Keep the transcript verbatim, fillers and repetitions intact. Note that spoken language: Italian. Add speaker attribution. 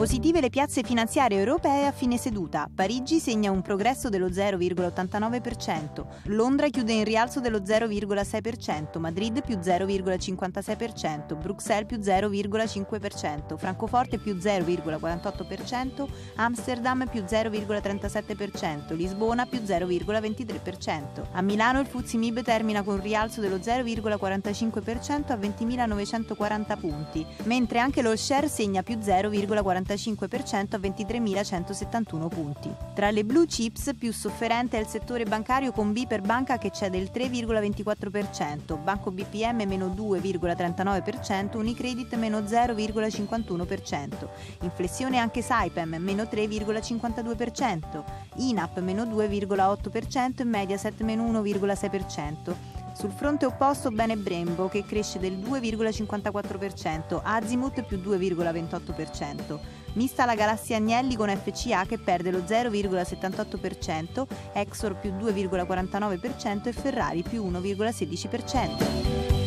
Speaker 1: Positive le piazze finanziarie europee a fine seduta. Parigi segna un progresso dello zero virgola ottantanove per cento, Londra chiude in rialzo dello zero virgola sei per cento, Madrid più zero virgola cinquantasei per cento, Bruxelles più zero virgola cinque per cento, Francoforte più zero virgola quarantotto per cento, Amsterdam più zero virgola trentasette per cento, Lisbona più zero virgola ventitré per cento. A Milano il Fuzzi Mib termina con un rialzo dello zero virgola quarantacinque per cento a ventimilanovecentquaranta punti, mentre anche lo share segna più zero virgola quarantacinque per cento a ventitremilacentosettantuno punti. Tra le blue chips più sofferente è il settore bancario con B per banca che cede il tre virgola ventiquattro per cento, Banco B P M meno due virgola trentanove per cento, Unicredit meno zero virgola cinquantuno per cento. In flessione anche Saipem meno tre virgola cinquantadue per cento, I N A P meno due virgola otto per cento e Mediaset meno uno virgola sei per cento. Sul fronte opposto bene Brembo che cresce del due virgola cinquantaquattro per cento, Azimut più due virgola ventotto per cento. Mista la galassia Agnelli con F C A che perde lo zero virgola settantotto per cento, Exor più due virgola quarantanove per cento e Ferrari più uno virgola sedici per cento.